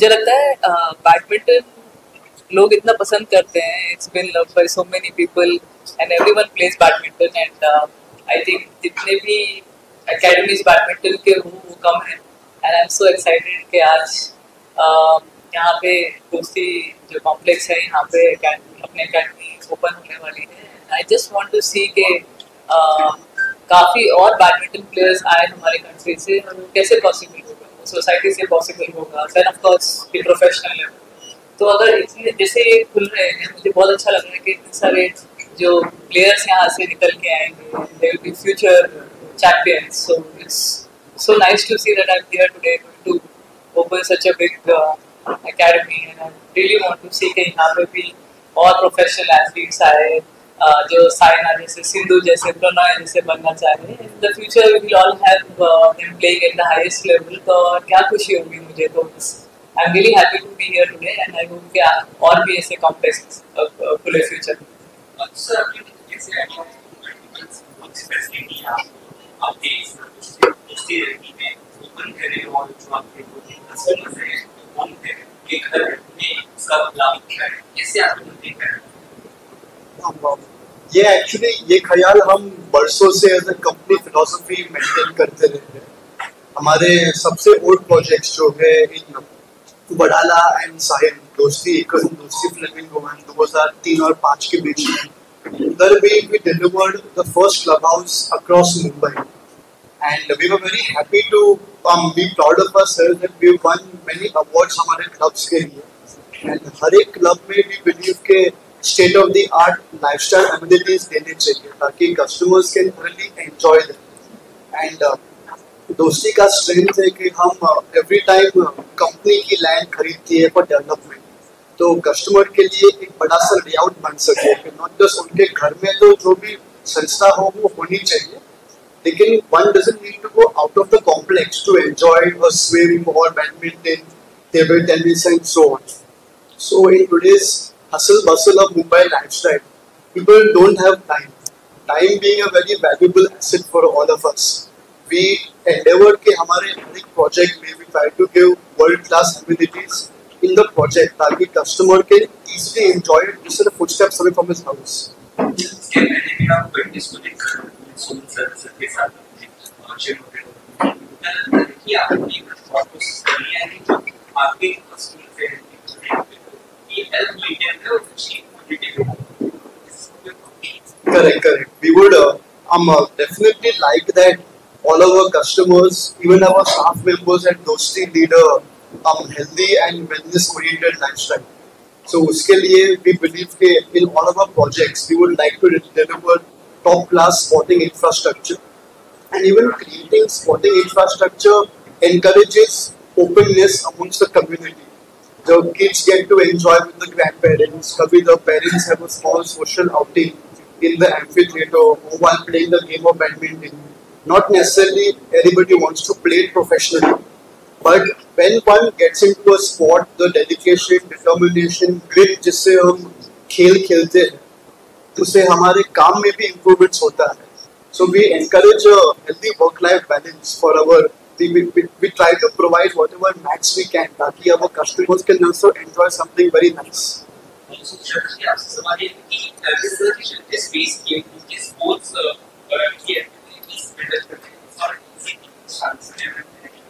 मुझे लगता है बैडमिंटन लोग इतना पसंद करते हैं. It's been loved by so many people and everyone plays badminton and I think जितने भी एकेडमीज बैडमिंटन के वो कम है. And I am so excited कि आज यहाँ पे दोस्ती जो कॉम्प्लेक्स है यहाँ पे अपने एकेडमी ओपन होने वाली है. I just want to see के काफ़ी और बैडमिंटन प्लेयर्स आए हमारे कंट्री से. कैसे पॉसिबल होगा? सोसाइटी से पॉसिबल होगा. देन ऑफ कोर्स कि प्रोफेशनल लेवल. तो अगर इतने जैसे ये खुल रहे हैं मुझे बहुत अच्छा लग रहा है कि इतने सारे जो प्लेयर्स यहाँ से निकल के आएंगे they will be future champions. So it's so nice to see that I'm here today to open such a big academy and I really want to see कि यहाँ पे भी और प्रोफेशनल एथलीट्स आए जो साइना जैसे सिंधु जैसे प्रणय जैसे बनना चाहे. In the future we will all have them playing at the highest level. तो क्या खुशी होगी मुझे. तो I am really happy to be here today and I hope कि और भी ऐसे कॉम्प्लेक्स खुले फ्यूचर. सर जैसे आपके दोस्ती रहती है ओपन करें और जो आपके कस्टमर्स हैं वो के घर में उसका लाभ है. कैसे आप देख रहे हैं? ये एक्चुअली ये ख्याल हम बरसों से as a company philosophy maintain करते रहते हैं. हमारे सबसे ओल्ड प्रोजेक्ट्स जो है इन वडाला एंड साहिल दोस्ती दोस्ती फ्लेमिंगो 2003 और 2005 के बीच में उधर भी we delivered the first clubhouse across Mumbai and we were very happy to be proud of ourselves that we won many awards हमारे clubs के लिए. and हर एक club में we believe के state of the art lifestyle amenities देने चाहिए ताकि customers can really enjoy them. and दोस्ती का strength है कि हम every time company की land खरीदती है for development तो कस्टमर के लिए एक बड़ा सा लेआउट बन सके कि नॉट जस्ट उनके घर में तो जो भी संस्था हो वो होनी चाहिए लेकिन one doesn't need to go out of the complex to enjoy a swim और badminton table tennis and so on. So in today's hustle bustle of Mumbai lifestyle people don't have time. Time being a very valuable asset for all of us. We endeavour के हमारे हर एक project में we try to give world class amenities in the project ताकि customer can easily enjoy it just a footsteps away from his house. इसके पहले भी आप फिटनेस को लेकर सोनू सर के साथ लॉन्चिंग होते हैं कि आपने फोकस किया है जो आपके कस्टमर से ये हेल्प मेंटेन है और अच्छी quality. Correct. We would definitely like that all our customers, even our staff members at Dosti lead a healthy and wellness oriented lifestyle. So उसके लिए we believe के in all of our projects we would like to deliver top class sporting infrastructure and even creating sporting infrastructure encourages openness amongst the community. The kids get to enjoy with the grandparents. Kabhi the parents have a small social outing in the amphitheater while playing the game of badminton. Not necessarily everybody wants to play it professionally. But when one gets into a sport, the dedication, determination, grit जिससे हम खेल खेलते हैं, उससे हमारे काम में भी improvements होता है. So we encourage a healthy work-life balance for our. We try to provide whatever max we can, ताकि our customers can also enjoy something very nice. Also, जैसे आपसे सवाल है कि रिजर्वेशन के स्पेस की किस स्पोर्ट्स की एक्टिविटीज बिल्ड करते हैं और इसी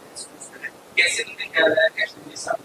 कैसे तुमने क्या लगा कैसे ये सब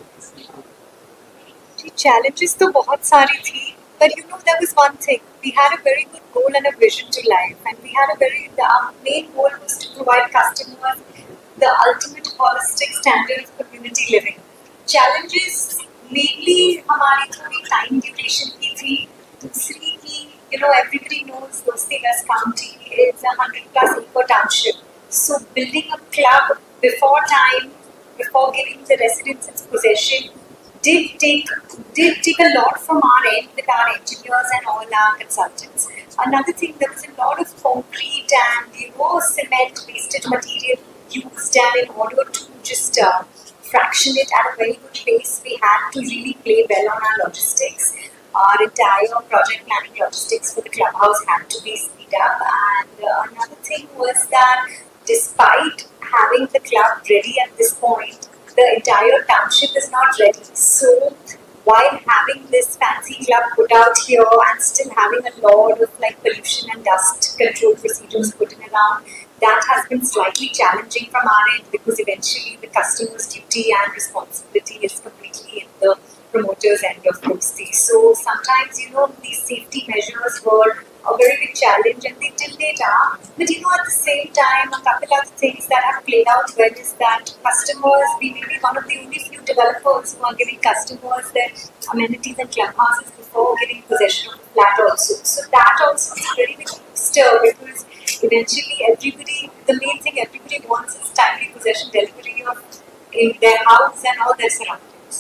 challenges तो बहुत सारी थी but you know there was one thing we had a very good goal and a vision to life and we had the main goal was to provide customers the ultimate holistic standard of community living. Challenges mainly हमारी थोड़ी time duration की थी. दूसरी की everybody knows Dosti West County is 100+ acre township, so building a club before time, before giving the residents its possession, did take a lot from our end with our engineers and all our consultants. Another thing, there was a lot of concrete and cement wasted material used, and in order to just fraction it at a very good pace, we had to really play well on our logistics. Our entire project planning logistics for the clubhouse had to be speed up. And another thing was that despite having the club ready at this point, the entire township is not ready. So while having this fancy club put out here and still having a lot of like pollution and dust control procedures put in around, that has been slightly challenging from our end, because eventually the customer's duty and responsibility is completely in the promoter's end of those things. So sometimes, these safety measures were a very big challenge, and they till date are. But at the same time, a couple of things that have played out well is that customers, we may be one of the only few developers who are giving customers their amenities and clubhouses before giving possession of the flat also. So that also is a very big booster, because eventually the main thing everybody wants is timely possession delivery of in their house and all their surroundings.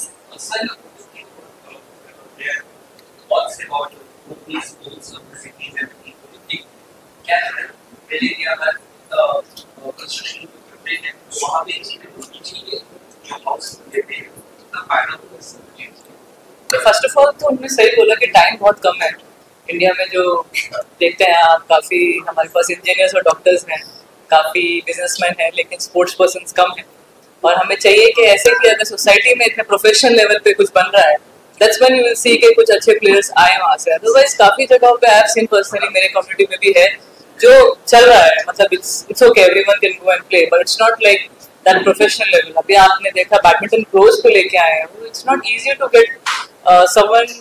What's about these schools of the cities and people think Canada area that construction equipment and वहाँ पे चीजें जो house देते हैं उतना फायदा होता है. तो फर्स्ट ऑफ ऑल तो उन्होंने सही बोला कि टाइम बहुत कम है इंडिया में. जो देखते हैं आप, काफ़ी हमारे पास इंजीनियर्स और डॉक्टर्स हैं, काफ़ी बिजनेसमैन हैं, लेकिन स्पोर्ट्स पर्सन्स कम हैं. और हमें चाहिए कि ऐसे कि अगर सोसाइटी में इतने प्रोफेशनल लेवल पे कुछ बन रहा है, that's when you will see कि कुछ अच्छे प्लेयर्स आए वहाँ से. अदरवाइज काफ़ी जगहों पे आई हैव सीन पर्सनली, मेरे कम्युनिटी में भी है, जो चल रहा है, मतलब it's okay, everyone can go and play, but it's not like that professional level. अभी आपने देखा बैडमिंटन प्रोज को लेके आए हैं, it's not easy to get someone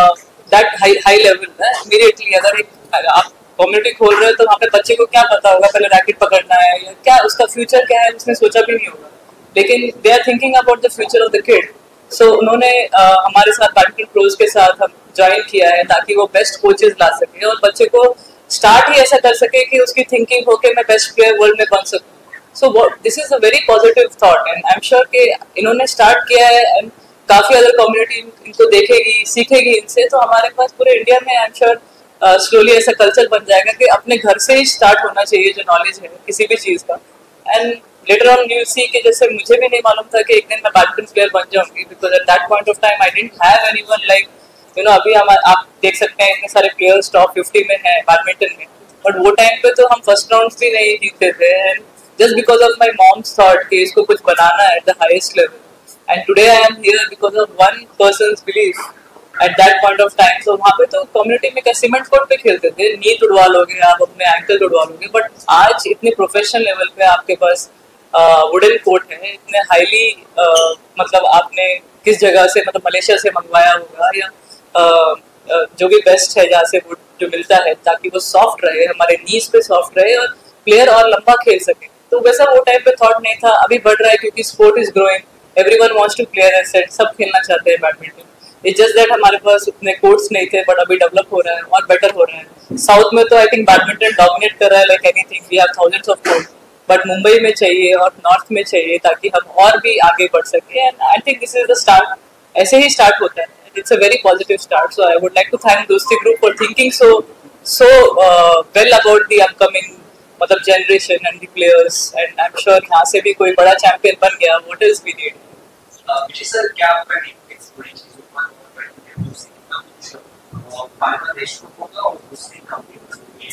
that high level immediately. अगर आप कम्युनिटी खोल रहे हो तो वहाँ पे बच्चे को क्या पता होगा पहले रैकेट पकड़ना है या क्या उसका फ्यूचर क्या है, उसने सोचा भी नहीं होगा, लेकिन they are thinking about the future of the kid. So उन्होंने हमारे साथ बैडमिंटन प्रोज के साथ हम ज्वाइन किया है ताकि वो बेस्ट कोचेज ला सके और बच्चे को स्टार्ट ही ऐसा कर सके कि उसकी थिंकिंग हो कि मैं बेस्ट प्लेयर वर्ल्ड में बन सकूँ. So this is a very positive thought and I am sure कि इन्होंने स्टार्ट किया है एंड काफ़ी अदर कम्युनिटी इनको देखेगी, सीखेगी इनसे. तो हमारे पास पूरे इंडिया में आई एम श्योर स्लोली ऐसा कल्चर बन जाएगा कि अपने घर से ही स्टार्ट होना चाहिए जो नॉलेज है किसी भी चीज़ का. And later on you see कि जैसे मुझे भी नहीं मालूम था कि एक दिन मैं बैडमिंटन प्लेयर बन जाऊंगी, because at that point of time I didn't have anyone like अभी आप देख सकते हैं इतने सारे प्लेयर्स टॉप 50 में हैं बैडमिंटन में, बट वो टाइम पे तो हम फर्स्ट राउंड भी नहीं जीतते थे. And just because of my mom's thought कि इसको कुछ बनाना है at the highest level. And today I am here because of one person's belief at that point of time. So वहाँ पे तो कम्युनिटी में क्या सीमेंट कोर्ट पे खेलते थे, नी तुड़वा लोगे आप, अपने एंकल तुड़वा लोगे, बट आज इतने प्रोफेशनल लेवल पे आपके पास वुडन कोर्ट है, इतने हाईली मतलब आपने किस जगह से, मतलब मलेशिया से मंगवाया होगा या जो भी बेस्ट है जहाँ से वुड जो मिलता है, ताकि वो सॉफ्ट रहे, हमारे नीज पे सॉफ्ट रहे और प्लेयर और लंबा खेल सके. तो वैसा वो टाइम पे थॉट नहीं था. अभी बढ़ रहा है क्योंकि sport is growing, everyone wants to play as set, सब खेलना चाहते हैं बैडमिंटन. इट्स जस्ट दैट हमारे पास उतने कोर्ट्स नहीं थे, बट अभी डेवलप हो रहा है और बेटर हो रहा है. साउथ में तो आई थिंक बैडमिंटन डोमिनेट कर रहा है like anything, we have thousands of court, but Mumbai में चाहिए और नॉर्थ में चाहिए ताकि हम और भी आगे बढ़ सके. And I think this is the start, ऐसे ही स्टार्ट होता है. It's a very positive start. So I would like to thank Dosti group for thinking so well about the upcoming मतलब generation and the players, and I'm sure यहाँ से भी कोई बड़ा चैंपियन बन गया. What else we need? Vijay sir, क्या आपका एक्सपीरियंस बांग्लादेश को होगा और दूसरी company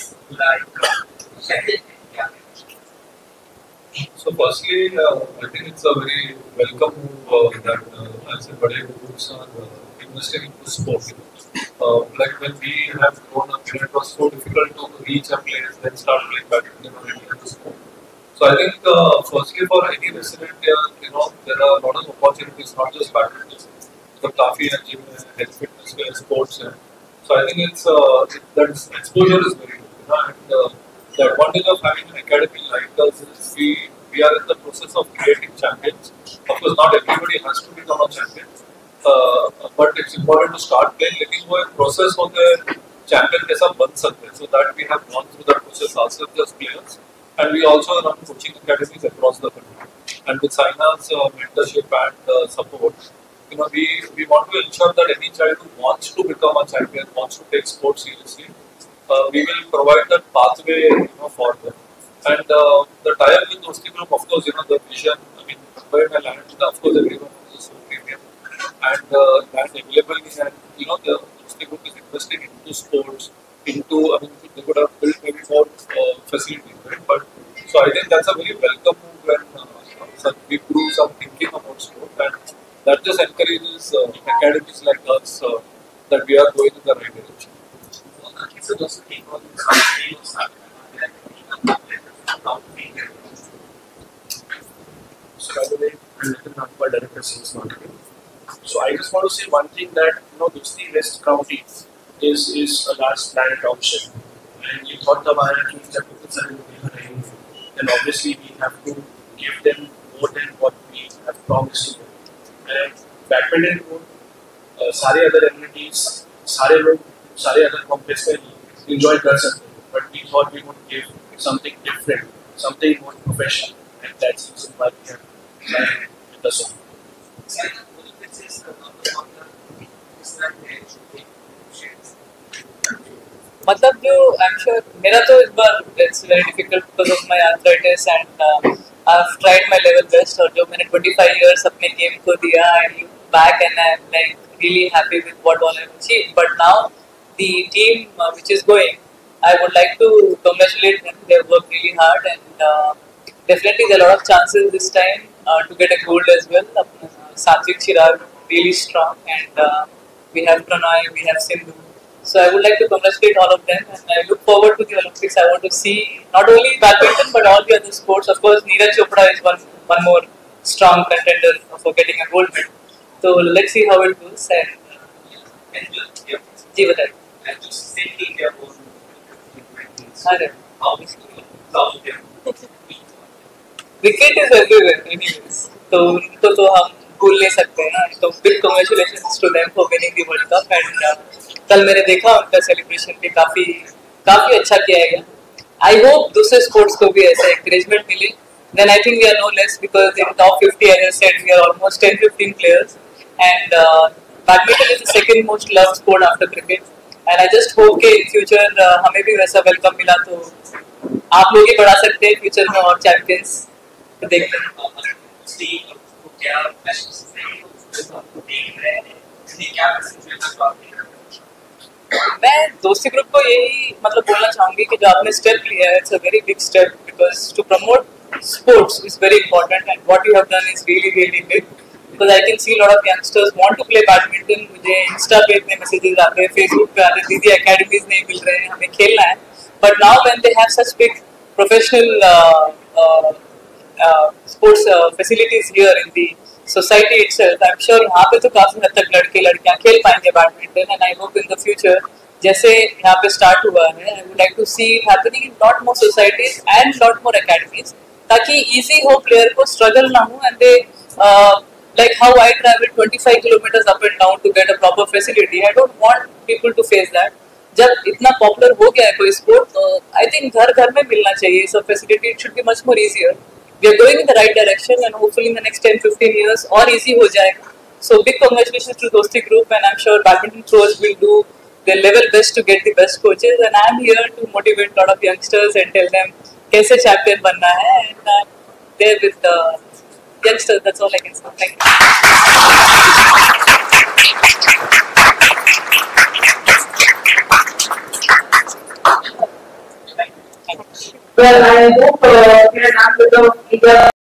So firstly, I think it's a very welcome move that as a bade groups are investing into sport. Like when we have grown up, it was so difficult to reach a place and start playing badminton or any other sport. So I think firstly for any resident here, there are a lot of opportunities, not just badminton, but काफी है gym है, health fitness है, sports है. So I think it's that exposure is very good, and the advantage of having an academy like us is we are in the process of creating champions. Of course, not everybody has to become a champion, but it's important to start playing. लेकिन वो एक process होता है champion कैसा बन सकते हैं. So that we have gone through that process ourselves as players, and we also run coaching academies across the country. And with Saina's mentorship and support, we want to ensure that any child who wants to become a champion, wants to take sports seriously, we will provide that pathway, for them. And the tie-up with Dosti Group, of course, the vision. I mean, where my land, of course, everyone is so premium, and land available, and the Dosti Group is investing into sports, they could have built maybe more facilities, right? But so I think that's a very welcome move when we do some thinking about sport, and that just encourages academies like us that we are going in the right direction. So those take on some So by the way, I'm Nitin Nagpal, Director Sales Marketing. So I just want to say one thing that Dosti West County is a large planned township, and you thought the teams that then obviously we have to give them more than what we have promised to them. And badminton को सारे other amenities, सारे लोग सारे other complex में enjoy कर सकते हैं, but we thought we would give something different, something more professional, and that's the reason why we have planned with the song. मतलब जो I'm sure मेरा तो इस बार it's very difficult because of my arthritis and I've tried my level best और जो मैंने 25 years अपने game को दिया I look back and I'm like really happy with what all I've achieved. But now the team which is going, I would like to congratulate them. They've worked really hard and definitely there are a lot of chances this time to get a gold as well. Satvik Chirag really strong and we have Pranay, we have Sindhu. So I would like to congratulate all of them and I look forward to the Olympics. I want to see not only badminton but all the other sports. Of course, Neeraj Chopra is one more strong contender for getting a gold medal. So let's see how it goes. And जी बताइए. Cricket is everywhere anyways. तो उनको तो हम भूल नहीं सकते हैं ना. तो big congratulations to them for winning the World Cup and कल मैंने देखा उनका सेलिब्रेशन भी काफी अच्छा किया गया. I hope दूसरे स्पोर्ट्स को भी ऐसा encouragement मिले. Then I think we are no less because in top 50 as I said we are almost 10-15 players and badminton is the second most loved sport after cricket. And I just hope कि in future हमें भी वैसा welcome मिला तो आप लोग ही बढ़ा सकते हैं future में और champions देखते हैं. मैं दोस्ती ग्रुप को यही मतलब बोलना चाहूँगी कि जो आपने स्टेप लिया है it's a very big step because to promote sports is very important and what you have done is really big because I can see lot of youngsters want to play badminton. मुझे Insta पे इतने messages आते हैं, Facebook पे आते हैं, दीदी academies नहीं मिल रहे हैं, हमें खेलना है. But now when they have such big professional sports facilities here in the society itself, I'm sure यहाँ पे तो काफी हद तक लड़के लड़कियाँ खेल पाएंगे badminton and I hope in the future जैसे यहाँ पे स्टार्ट हुआ है I would like to see it happening in lot more societies and lot more academies ताकि easy हो player को struggle ना हो and they like how I travel 25 kilometers up and down to get a proper facility. I don't want people to face that. जब इतना popular हो गया है कोई स्पोर्ट तो आई थिंक घर घर में मिलना चाहिए सब facility. It should be much more easier. We are going in the right direction and hopefully in the next 10-15 years और easy हो जाएगा. So big congratulations to Dosti Group and I'm sure badminton pros will do their level best to get the best coaches and I am here to motivate a lot of youngsters and tell them कैसे champion बनना है and there with the youngsters. That's all I can say. Thank you. Well, I hope we are not with the